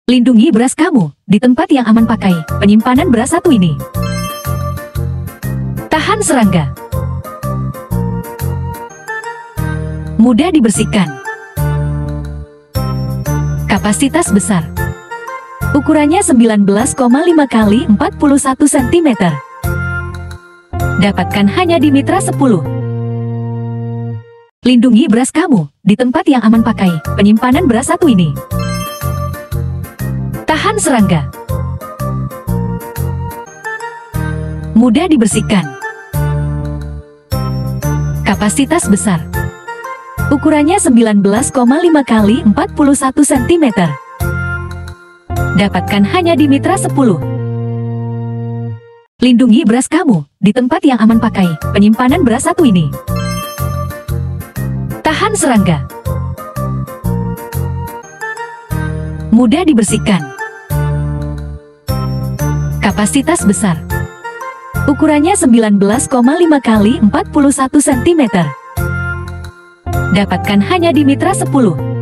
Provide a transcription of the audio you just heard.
Lindungi beras kamu di tempat yang aman pakai penyimpanan beras satu ini. Tahan serangga. Mudah dibersihkan. Kapasitas besar. Ukurannya 19,5 x 41 cm. Dapatkan hanya di Mitra 10. Lindungi beras kamu di tempat yang aman pakai penyimpanan beras satu ini. Tahan serangga. Mudah dibersihkan. Kapasitas besar. Ukurannya 19,5 x 41 cm. Dapatkan hanya di Mitra 10. Lindungi beras kamu di tempat yang aman pakai penyimpanan beras satu ini. Tahan serangga. Mudah dibersihkan. Kapasitas besar. Ukurannya 19,5 x 41 cm. Dapatkan hanya di Mitra 10.